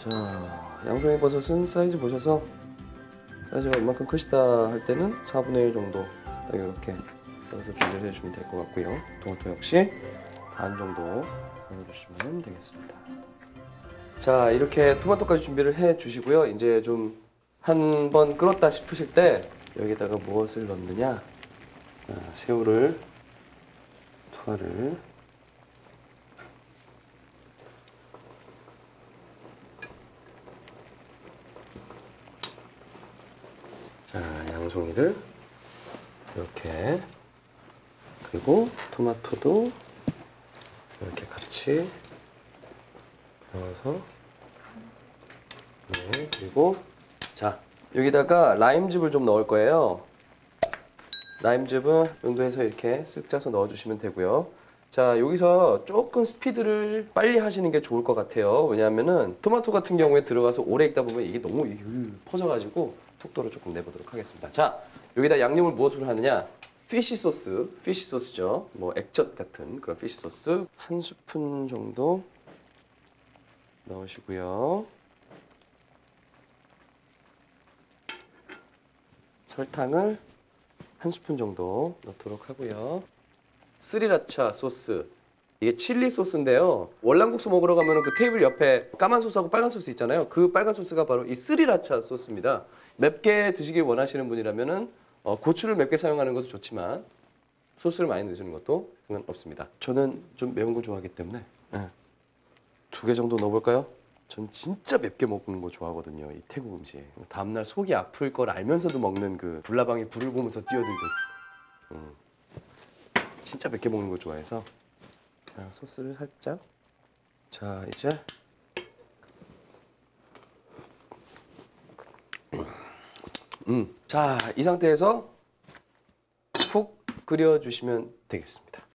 자, 양송이 버섯은 사이즈 보셔서 사이즈가 이만큼 크시다 할 때는 4분의 1 정도 딱 이렇게 넣어서 준비를 해주시면 될 것 같고요. 토마토 역시 반 정도 넣어주시면 되겠습니다. 자, 이렇게 토마토까지 준비를 해 주시고요. 이제 좀 한 번 끓었다 싶으실 때 여기다가 무엇을 넣느냐? 새우를 두 알을 자, 양송이를 이렇게 그리고 토마토도 이렇게 같이 넣어서 네, 그리고 자, 여기다가 라임즙을 좀 넣을 거예요. 라임즙은 이 정도 해서 이렇게 쓱 짜서 넣어주시면 되고요. 자, 여기서 조금 스피드를 빨리 하시는 게 좋을 것 같아요. 왜냐하면은 토마토 같은 경우에 들어가서 오래 익다 보면 이게 너무 퍼져가지고 속도를 조금 내보도록 하겠습니다. 자, 여기다 양념을 무엇으로 하느냐? 피쉬 소스죠. 뭐 액젓 같은 그런 피쉬 소스 한 스푼 정도 넣으시고요. 설탕을 한 스푼 정도 넣도록 하고요. 스리라차 소스. 이게 칠리 소스인데요. 월남국수 먹으러 가면 그 테이블 옆에 까만 소스하고 빨간 소스 있잖아요. 그 빨간 소스가 바로 이 스리라차 소스입니다. 맵게 드시길 원하시는 분이라면은 고추를 맵게 사용하는 것도 좋지만 소스를 많이 넣으시는 것도 상관없습니다. 저는 좀 매운 걸 좋아하기 때문에 2개 정도 넣어볼까요? 전 진짜 맵게 먹는 거 좋아하거든요. 이 태국 음식. 다음날 속이 아플 걸 알면서도 먹는 그 불나방에 불을 보면서 뛰어들듯. 진짜 맵게 먹는 거 좋아해서. 자, 소스를 살짝. 자, 이제 자, 이 상태에서 푹 끓여주시면 되겠습니다.